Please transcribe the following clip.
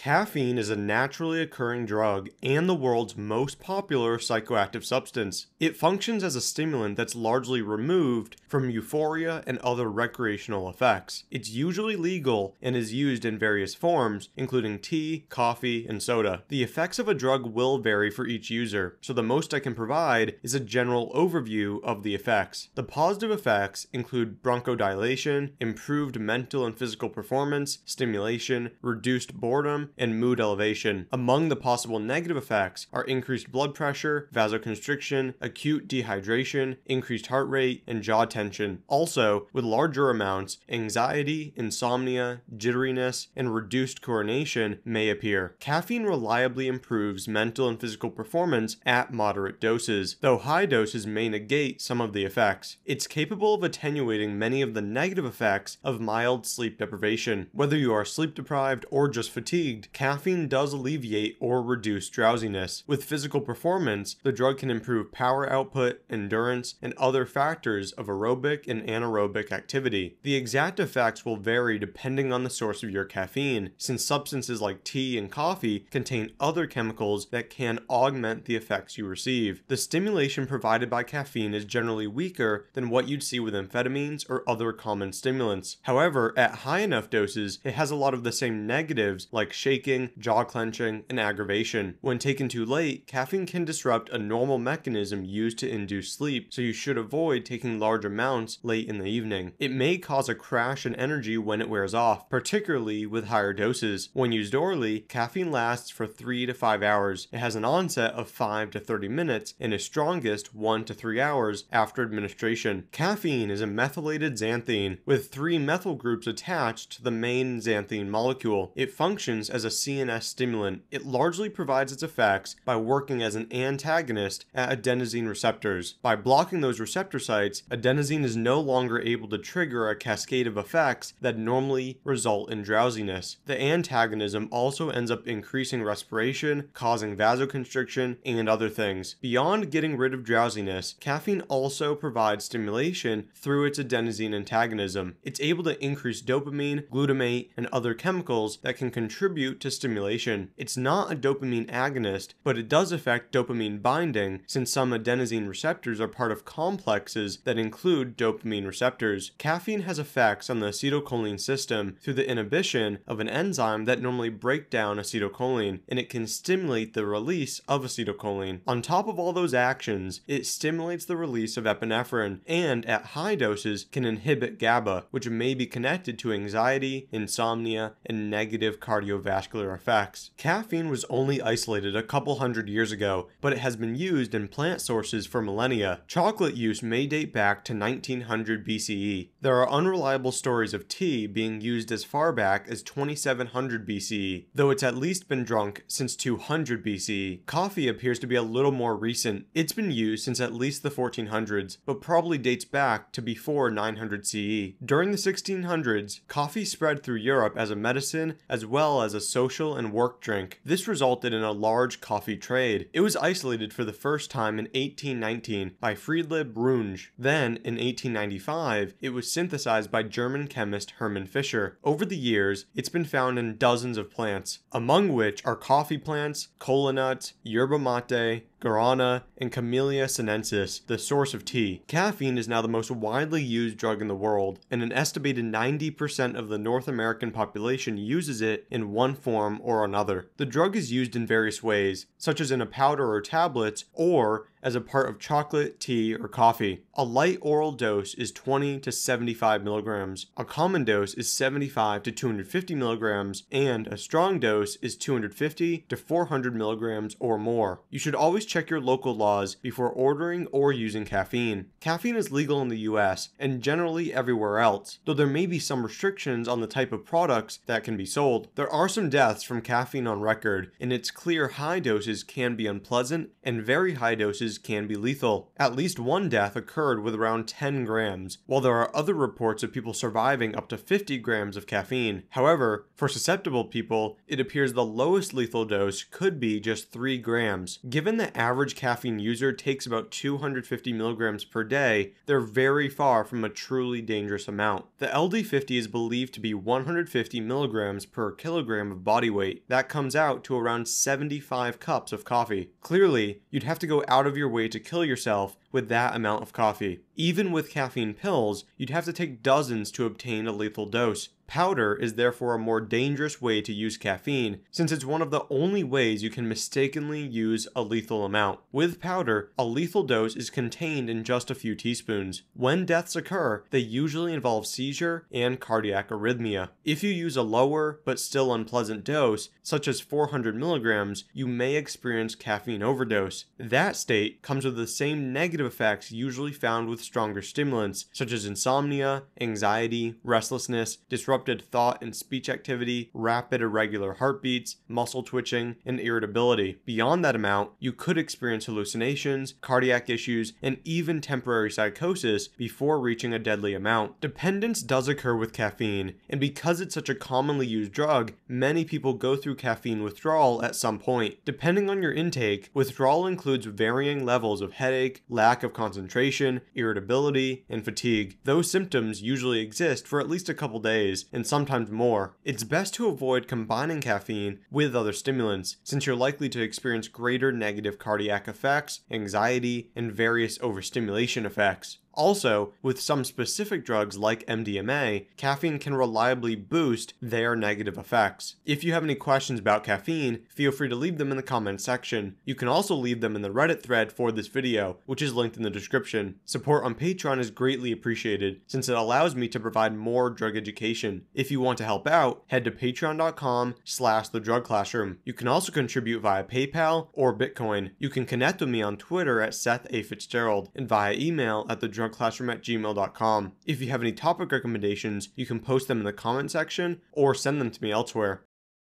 Caffeine is a naturally occurring drug and the world's most popular psychoactive substance. It functions as a stimulant that's largely removed from euphoria and other recreational effects. It's usually legal and is used in various forms, including tea, coffee, and soda. The effects of a drug will vary for each user, so the most I can provide is a general overview of the effects. The positive effects include bronchodilation, improved mental and physical performance, stimulation, reduced boredom, and mood elevation. Among the possible negative effects are increased blood pressure, vasoconstriction, acute dehydration, increased heart rate, and jaw tension. Also, with larger amounts, anxiety, insomnia, jitteriness, and reduced coordination may appear. Caffeine reliably improves mental and physical performance at moderate doses, though high doses may negate some of the effects. It's capable of attenuating many of the negative effects of mild sleep deprivation. Whether you are sleep deprived or just fatigued, caffeine does alleviate or reduce drowsiness. With physical performance, the drug can improve power output, endurance, and other factors of aerobic and anaerobic activity. The exact effects will vary depending on the source of your caffeine, since substances like tea and coffee contain other chemicals that can augment the effects you receive. The stimulation provided by caffeine is generally weaker than what you'd see with amphetamines or other common stimulants. However, at high enough doses, it has a lot of the same negatives like shaking, jaw clenching, and aggravation. When taken too late, caffeine can disrupt a normal mechanism used to induce sleep, so you should avoid taking large amounts late in the evening. It may cause a crash in energy when it wears off, particularly with higher doses. When used orally, caffeine lasts for 3 to 5 hours. It has an onset of 5 to 30 minutes and is strongest 1 to 3 hours after administration. Caffeine is a methylated xanthine with 3 methyl groups attached to the main xanthine molecule. It functions as a CNS stimulant. It largely provides its effects by working as an antagonist at adenosine receptors. By blocking those receptor sites, adenosine is no longer able to trigger a cascade of effects that normally result in drowsiness. The antagonism also ends up increasing respiration, causing vasoconstriction, and other things. Beyond getting rid of drowsiness, caffeine also provides stimulation through its adenosine antagonism. It's able to increase dopamine, glutamate, and other chemicals that can contribute to stimulation. It's not a dopamine agonist, but it does affect dopamine binding since some adenosine receptors are part of complexes that include dopamine receptors. Caffeine has effects on the acetylcholine system through the inhibition of an enzyme that normally breaks down acetylcholine, and it can stimulate the release of acetylcholine. On top of all those actions, it stimulates the release of epinephrine and at high doses can inhibit GABA, which may be connected to anxiety, insomnia, and negative cardiovascular effects. Caffeine was only isolated a couple hundred years ago, but it has been used in plant sources for millennia. Chocolate use may date back to 1900 BCE. There are unreliable stories of tea being used as far back as 2700 BCE, though it's at least been drunk since 200 BCE. Coffee appears to be a little more recent. It's been used since at least the 1400s, but probably dates back to before 900 CE. During the 1600s, coffee spread through Europe as a medicine as well as a social and work drink. This resulted in a large coffee trade. It was isolated for the first time in 1819 by Friedrich Runge. Then, in 1895, it was synthesized by German chemist Hermann Fischer. Over the years, it's been found in dozens of plants, among which are coffee plants, cola nuts, yerba mate, guarana, and Camellia sinensis, the source of tea. Caffeine is now the most widely used drug in the world, and an estimated 90% of the North American population uses it in one form or another. The drug is used in various ways, such as in a powder or tablets, or as a part of chocolate, tea, or coffee. A light oral dose is 20 to 75 milligrams. A common dose is 75 to 250 milligrams, and a strong dose is 250 to 400 milligrams or more. You should always check your local laws before ordering or using caffeine. Caffeine is legal in the US and generally everywhere else, though there may be some restrictions on the type of products that can be sold. There are some deaths from caffeine on record, and it's clear high doses can be unpleasant and very high doses can be lethal. At least one death occurred with around 10 grams, while there are other reports of people surviving up to 50 grams of caffeine. However, for susceptible people, it appears the lowest lethal dose could be just 3 grams. Given that average caffeine user takes about 250 milligrams per day, they're very far from a truly dangerous amount. The LD50 is believed to be 150 milligrams per kilogram of body weight. That comes out to around 75 cups of coffee. Clearly, you'd have to go out of your way to kill yourself with that amount of coffee. Even with caffeine pills, you'd have to take dozens to obtain a lethal dose. Powder is therefore a more dangerous way to use caffeine, since it's one of the only ways you can mistakenly use a lethal amount. With powder, a lethal dose is contained in just a few teaspoons. When deaths occur, they usually involve seizure and cardiac arrhythmia. If you use a lower but still unpleasant dose, such as 400 milligrams, you may experience caffeine overdose. That state comes with the same negative effects usually found with stronger stimulants, such as insomnia, anxiety, restlessness, disrupted thought and speech activity, rapid irregular heartbeats, muscle twitching, and irritability. Beyond that amount, you could experience hallucinations, cardiac issues, and even temporary psychosis before reaching a deadly amount. Dependence does occur with caffeine, and because it's such a commonly used drug, many people go through caffeine withdrawal at some point. Depending on your intake, withdrawal includes varying levels of headache, lack of concentration, irritability, and fatigue. Those symptoms usually exist for at least a couple days, and sometimes more. It's best to avoid combining caffeine with other stimulants, since you're likely to experience greater negative cardiac effects, anxiety, and various overstimulation effects. Also, with some specific drugs like MDMA, caffeine can reliably boost their negative effects. If you have any questions about caffeine, feel free to leave them in the comments section. You can also leave them in the Reddit thread for this video, which is linked in the description. Support on Patreon is greatly appreciated, since it allows me to provide more drug education. If you want to help out, head to patreon.com/thedrugclassroom. You can also contribute via PayPal or Bitcoin. You can connect with me on Twitter at Seth A. Fitzgerald and via email at thedrugclassroom@gmail.com. If you have any topic recommendations, you can post them in the comment section or send them to me elsewhere.